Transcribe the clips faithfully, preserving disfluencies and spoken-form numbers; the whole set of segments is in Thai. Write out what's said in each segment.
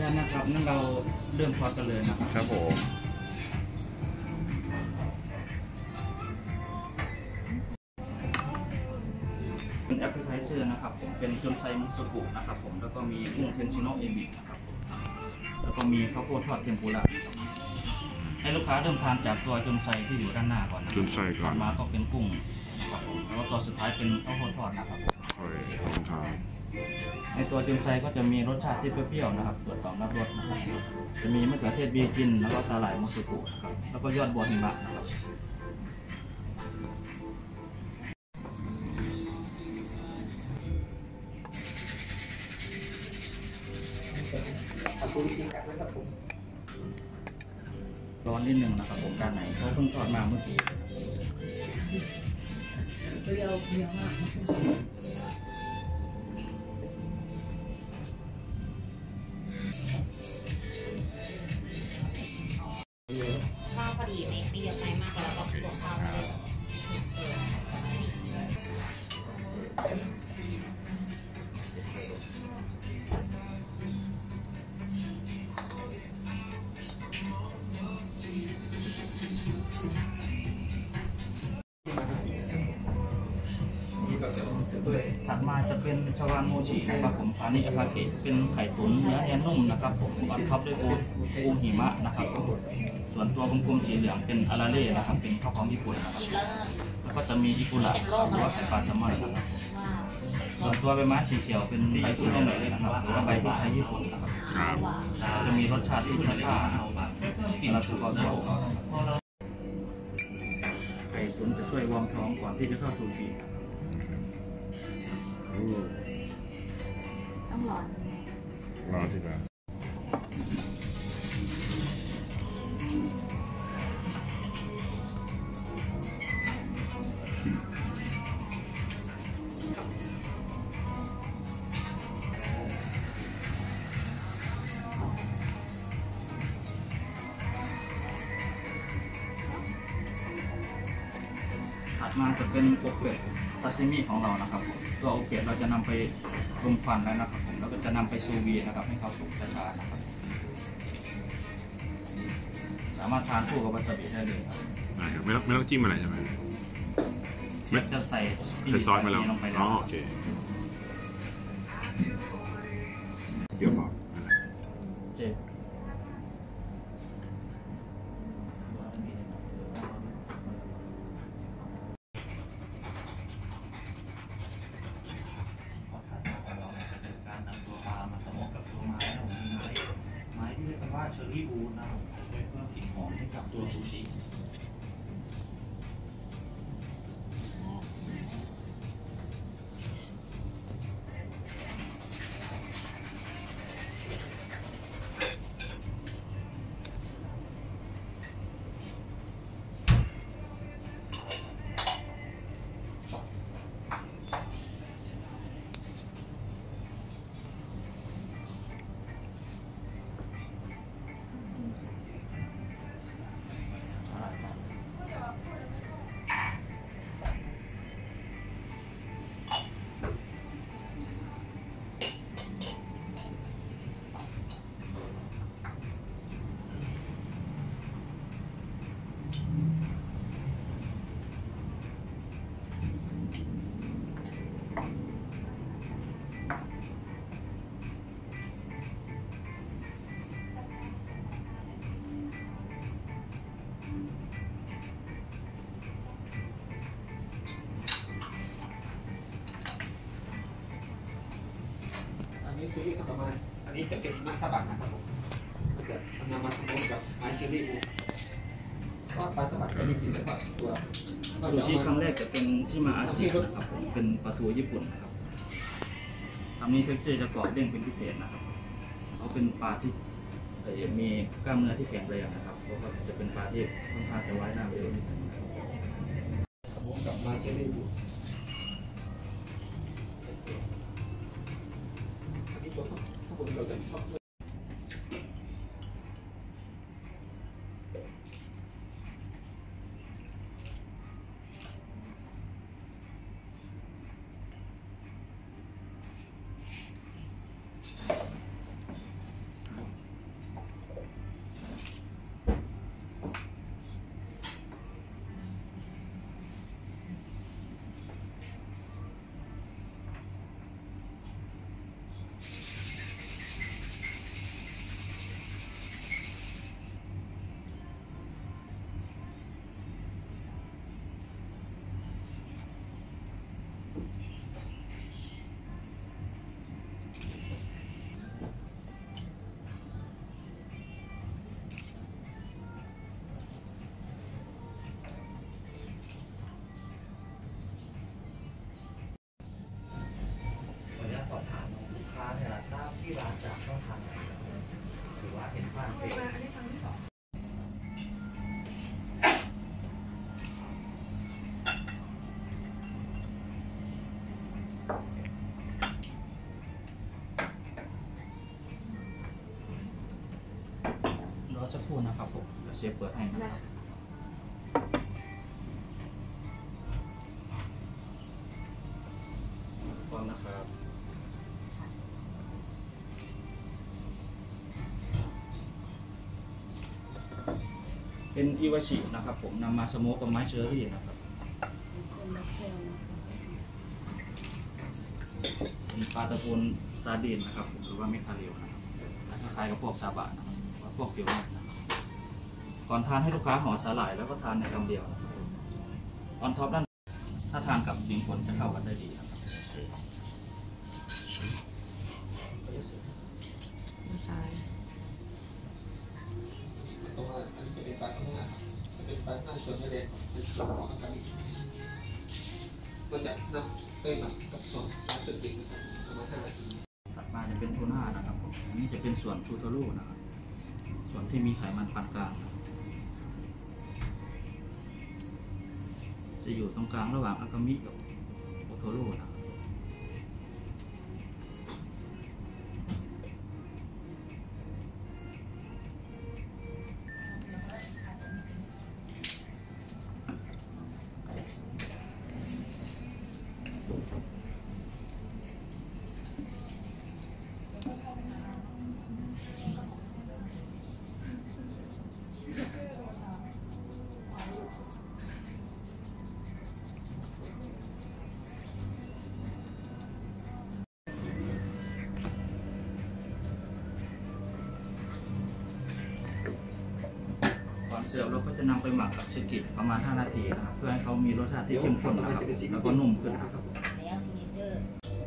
แล้วนะครับนั่นเราเริ่มทอดกันเลยนะครับครับผมเป็นแอปเปิลไทเซอร์นะครับผมเป็นจุนไซมุสุกุนะครับผมแล้วก็มีกุ้งเทนชิโนะเอบินะครับแล้วก็มีข้าวโพดทอดเทมปุระให้ลูกค้าเริ่มทานจากตัวจุนไซที่อยู่ด้านหน้าก่อนนะจุนไซก่อนมาก็เป็นกุ้งนะครับผมแล้วตัวสุดท้ายเป็นข้าวโพดทอดนะครับโอ้ยลองทานในตัวจุนไซก็จะมีรสชาติที่เปรี้ยวๆนะครับตรวจสอบรับรสนะครับจะมีมะเขือเทศบีกินแล้วก็สาหร่ายมุสุกุนะครับแล้วก็ยอดบัวหิมะนะครับร้อนนิดนึงนะครับผมด้านไหนเขาเพิ่งทอดมาเมื่อกี้เปรี้ยวเปรี้ยวมากข้าวพอดีไม่เปรี้ยวไปมากแล้วก็ตัวข้าวเลยถัดมาจะเป็นชาวานโมชินะครับผมอันนี้อพาเกะเป็นไข่ตุ๋นเนื้อแน่นนุ่มนะครับผมออนท็อปด้วยโอโอหิมะนะครับส่วนตัวกลมๆสีเหลืองเป็นอาราเล่นะครับเป็นข้าวหอมญี่ปุ่นนะครับแล้วก็จะมีอิกุระหรือว่าไข่ปลาแซลมอนนะครับส่วนตัวใบไม้สีเขียวเป็นใบกุโรเมะนะครับหรือว่าใบพริกไทยญี่ปุ่นนะครับจะมีรสชาติที่ซ่าๆแล้วก็ตัวตัวไข่ตุ๋นจะช่วยวอร์มท้องก่อนที่จะเข้าทูชีต้องร้อนรอทีละถัดมาจะเป็นอกเป็ดซาชิมิของเรานะครับตัวอกเป็ดเราจะนำไปรมควันแล้วนะครับผมแล้วก็จะนำไปซูวีนะครับให้เขาสุกช้าๆนะครับสามารถทานคู่กับวาซาบิได้เลยครับไม่ต้องไม่ต้องจิ้มอะไรใช่ไหมเชฟจะใส่ซอสมาแล้วลงไปแล้วอ๋อโอเคเดี๋ยวบอกเชฟเชอร์รี่บูนนะครับจะช่วยเพิ่มกลิ่นหอมให้กับตัวซูชิอันนี้ซูชิต่อมาอันนี้จะเป็นมัสตาบักนะครับผมจะนำมาทำร่วมกับไอเชอรี่ก็ปลาสบัดก็มีกินแล้วก็ตัวซูชิครั้งแรกจะเป็นชิมาอาจินะครับผมเป็นปลาทูญี่ปุ่นนะครับทำนี้เท็กเจอร์จะกรอบเด้งเป็นพิเศษนะครับเขาเป็นปลาที่มีกล้ามเนื้อที่แข็งแรงนะครับเพราะว่าจะเป็นปลาที่ค่อนข้างจะไว้หน้าเร็วกับไอเชอรี่ถ้าผมเราจะชอบที่ร้านจากช่องทางไหนหรือว่าเห็นผ่านเพจรอสักครู่นะครับผมเดี๋ยวเชฟเปิดให้นะครับพร้อมนะครับเป็นอิวาชินะครับผมนำมาสโมกกับไม้เชอร์รี่นะครับเป็นปลาตะปูนซาดีนนะครับผมหรือว่าเมคาเรียวนะครับคล้ายๆกับพวกซาบะนะครับว่าพวกเกี๊ยวนะครับก่อนทานให้ลูกค้าห่อสาหร่ายแล้วก็ทานในคำเดียวนะครับออนท็อปด้านถ้าทานกับดิงผลจะเข้ากันได้ดีนะครับซ้ายตรงนั้นอันนี้จะเป็นปลาข้างหน้าจะเป็นปลาหน้าส่วนทะเลเป็นส่วนของอาการก็จะนำไปหมักกับส่วนปลาสุดดิบนะครับประมาณห้านาทีถัดมาจะเป็นทูน่านะครับผมอันนี้จะเป็นส่วนทูโทโร่นะครับส่วนที่มีไขมันปานกลางนะครับจะอยู่ตรงกลางระหว่างอากามิกับโอโทโร่นะครับก่อนเสิร์ฟเราก็จะนำไปหมักกับเชกิประมาณห้านาทีนะครับเพื่อให้เขามีรสชาติที่เข้มข้นนะครับแล้วก็นุ่มขึ้นนะครับแล้วซิกเนเจอร์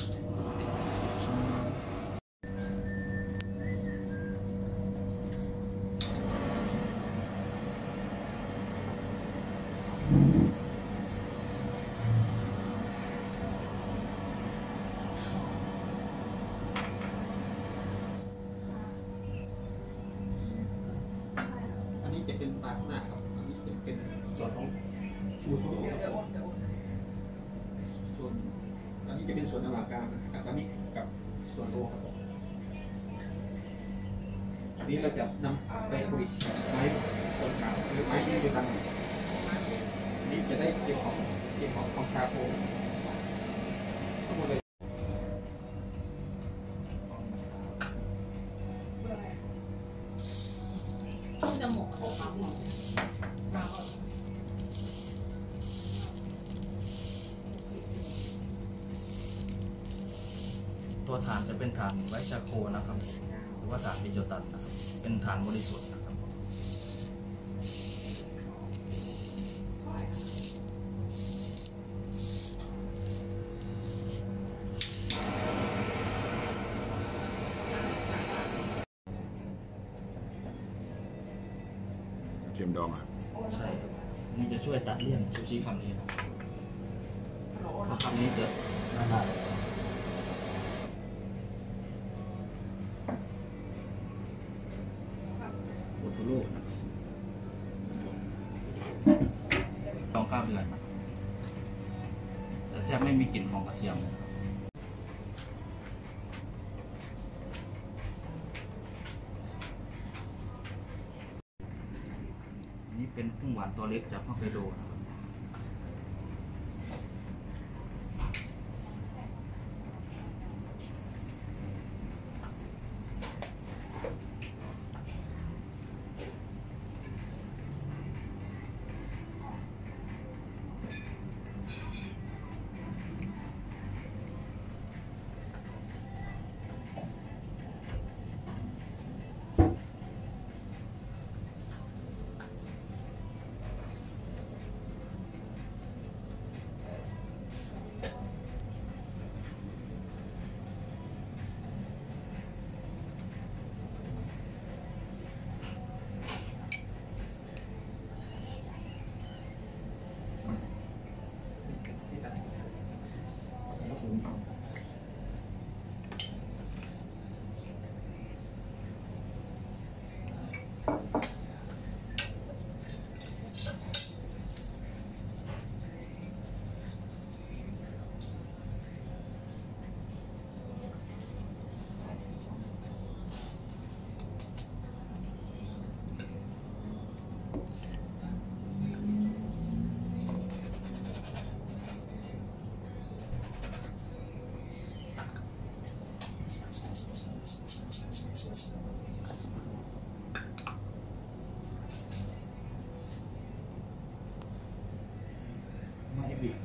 อันนี้จะเป็นปลาข้างหน้าครับอันนี้จะเป็นส่วนของฟูโทโร่ส่วนอันนี้จะเป็นส่วนระหว่างกลางอากามิกับส่วนโลครับผมอันนี้เราจะนำไปผลิตไม้ส่วนกลางหรือไม้ที่อยู่กันอันนี้จะได้เกี่ยวของเกี่ยวของของชาโคทั้งหมดเลยจะหมกกับปลาหมกปลาหมกตัวฐานจะเป็นฐานไวชาโคนะครับหรือว่าฐานดิจิตัลนะครับเป็นฐานบริสุทธิ์นะครับเค็มดองอ่ะใช่ครับนี่จะช่วยตัดเลี่ยนซูชิคำนี้นะครับเพราะคำนี้จะละลายโอโทโร่นะครับลองเก้าเดือนนะครับแต่แทบไม่มีกลิ่นของกระเทียมเลยครับอันนี่เป็นกุ้งหวานตัวเล็กจากฮอกไกโดนะครับ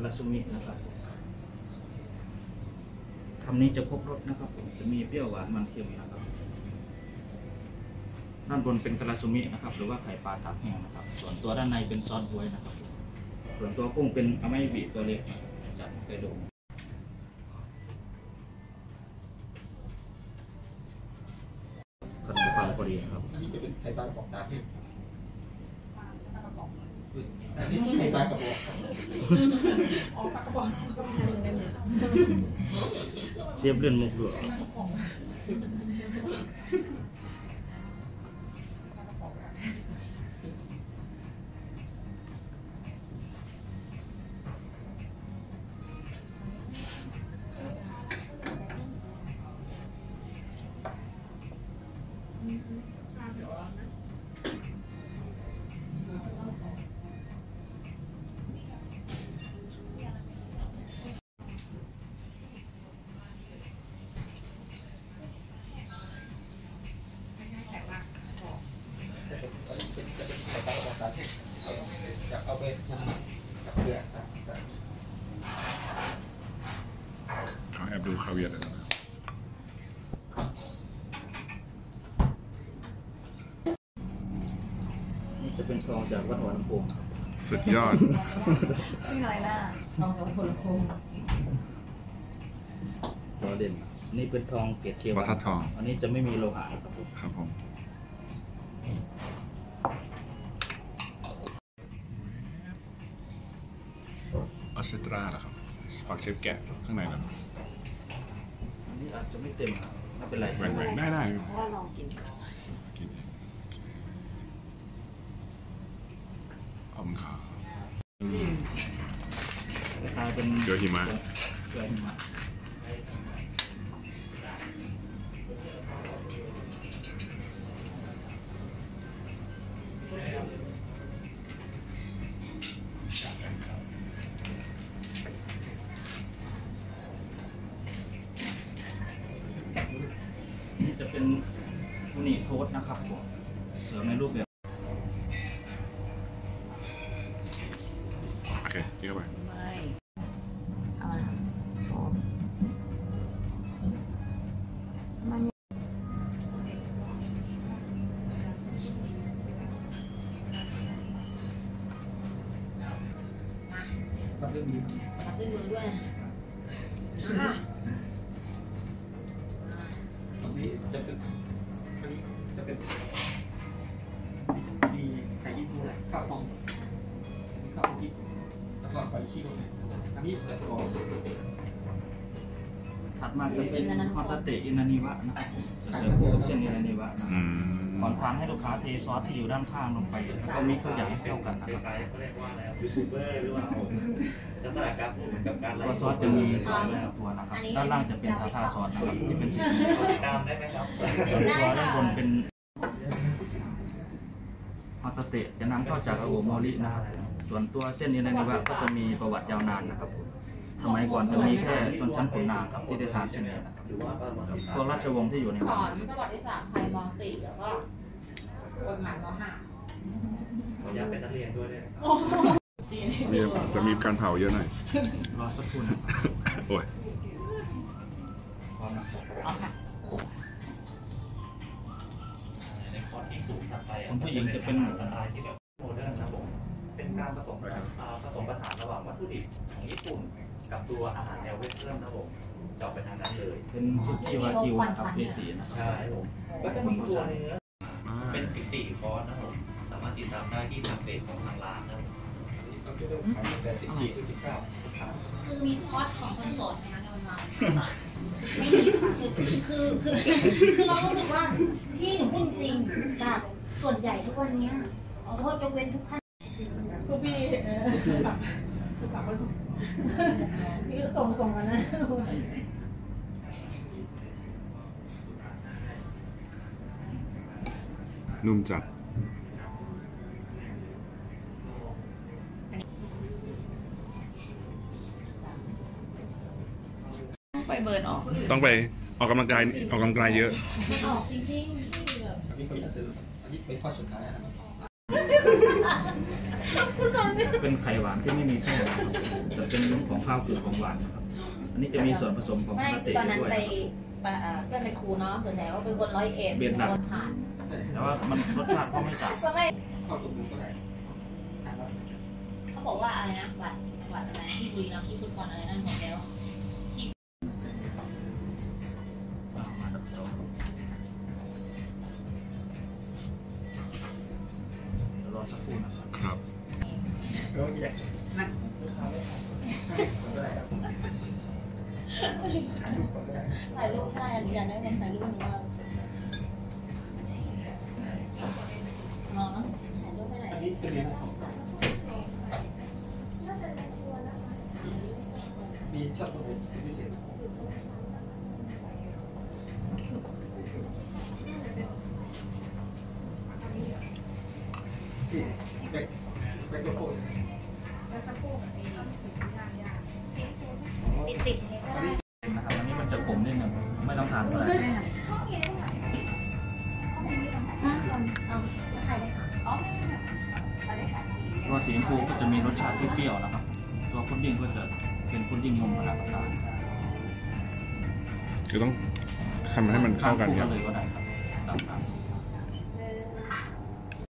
ราซูมินะครับคำนี้จะครบรสนะครับผมจะมีเปรี้ยวหวานมันเค็มนะครับด้านบนเป็นคาราซูมินะครับหรือว่าไข่ปลาตากแห้งนะครับส่วนตัวด้านในเป็นซอสบ๊วยนะครับส่วนตัวกุ้งเป็นอาไมบิตัวเล็กจากไกโดขนมปังพอดีครับอันนี้จะเป็นไข่ปลากระป๋องตาที่อันนี้ไข่ปลากระบอกเชฟเล่นมุกด้วยจะเป็นไข่ปลากระบอกตาที่จะเอาไปทำกับเกลือครับเขาแอบดูคาเวียร์เลยนะนี่จะเป็นทองจากวัดหัวลำโพงสุดยอดไม่หน่อยนะลองกับผลโคมทองเด่นนี่เป็นทองเกรดเคววัฒนทองอันนี้จะไม่มีโลหะนะครับผมครับผมออสเตรเลียเหรอครับฝากเชฟแกะข้างในนะอันนี้อาจจะไม่เต็มครับไม่เป็นไรแหว่งๆได้ได้เพราะว่าลองกินกินเองขอบคุณครับคล้ายๆเป็นเกลือหิมะเกลือหิมะนี่จะเป็นอูนิโทสนะครับผมเสริมในรูปแบบโอเคกินเข้าไปไม่อะไรชอบมันกับเรื่องนี้รับด้วยมือด้วยอันนี้จะเป็นอันนี้จะเป็นมีไข่ยี่ห้อข้าวฟองข้าวพริกแล้วก็ไข่ขี้เนี่ยอันนี้จะกรอบถัดมาจะเป็นฮอตเตะอินานิวะนะครับผมจะเสิร์ฟคู่กับเส้นอินานิวะนะคอืรับมก่อนทานให้ลูกค้าเทซอสที่อยู่ด้านข้างลงไปแล้วก็มิกซ์ทุกอย่างให้เข้ากันนะครับเขาเรียกว่าอะไรยูทูบเบอร์หรือว่าลักษณะการพูดเหมือนกับการไลตัวฟ์ซอสจะมีสองตัวนะครับด้านล่างจะเป็นทาทาซอสนะครับที่เป็นสีติดตามได้ไหมครับส่วนตัวด้านบนเป็นฮอตเตะจะนำเข้าจากอาโอโมรินะครับส่วนตัวเส้นอินานิวะก็จะมีประวัติยาวนานนะครับผมสมัยก่อนจะมีแค่ชนชั้นขุนนางครับที่ได้ทานเส้นนี้นะครับหรือว่าประมาณพวกราชวงศ์ที่อยู่ในสวังอนประวัติศาสตร์ไทยมอสี่แล้วก็กฎหมายมห้าขออนุญาตเป็นนักเรียนด้วยเนี่ยเรียนจะมีการเผาเยอะหน่อยรอสักครู่นะครับโอ้ยพร้อมนะครับเอาค่ะในคอร์สที่สูงถัดไปคุณผู้หญิงจะเป็นสไตล์ที่แบบโมเดิร์นนะผมเป็นการผสมผสมผสานระหว่างวัตถุดิบของญี่ปุ่นกับตัวอาหารแนวเวสเทิร์นนะผมจะไปทางนั้นเลยเป็นซุกี้วากิวนะครับเอสีนะครับใช่ผมก็จะมีตัวเนื้ออ่าเป็นสิบสี่คอร์สนะผมสามารถติดตามได้ที่ทางเพจของทางร้านนะเราจะเริ่มขายตั้งแต่สิบสี่ถึงสิบเก้าคือมีคอร์สของคนโสดไหมคะในวันวานไม่มีค่ะคือคือคือคือเรารู้สึกว่าที่หนูพูดจริงจากส่วนใหญ่ทุกวันนี้ขอโทษยกเว้นทุกท่านทุกพี่คือฝากไว้ส่งนี่ส่งส่งกันนะนุ่มจัดไปเบิร์นออกต้องไปออกกำลังกายออกกำลังกายเยอะมันออกจริงๆที่แบบอันนี้เขาอยากซื้ออันนี้เป็นข้อสุดท้ายนะครับเป็นไข่หวานที่ไม่มีแป้งนะครับจะเป็นเรื่องของข้าวเกลือของหวานนะครับอันนี้จะมีส่วนผสมของไม่คาเตตอนนั้นด้วยไปนะครับเพื่อนเป็นครูเนาะส่วนใหญ่ก็เป็นคนร้อยเอ็ดเบียดหนักคนผ่านแต่ว่ามันรสชาติก็ไม่ต่างก็ไม่เข้าตรงนู้นก็ได้อ่านแล้วเขาบอกว่าอะไรนะบัตรบัตรอะไรที่บุรีรัมย์ที่ฟุตบอลอะไรนั่นหมดแล้วอ่ามาดับสองเดี๋ยวรอสักครู่นะครับครับแล้วใหญ่นั่งก็ได้ครับถ่ายรูปก่อนก็ได้ถ่ายรูปใช่อันนี้อยากได้คนถ่ายรูปหนูว่าน้องถ่ายรูปไปไหนนี่คือเรียนของมีช็อตตรงนี้พิเศษที่แบ็คแบ็คโลโก้ติดติดนะครับอันนี้มันจะขมนิดนึงไม่ต้องทานก็ได้เอาใครได้ค่ะอ๋อตัวสีชมพูก็จะมีรสชาติที่เปรี้ยวนะครับ ตัวพุดดิ้งก็จะเป็นพุดดิ้งนมขนาดกลางคือต้องทำให้มันเข้ากันคครัรับบ เลยก็ได้ครับตามนั้น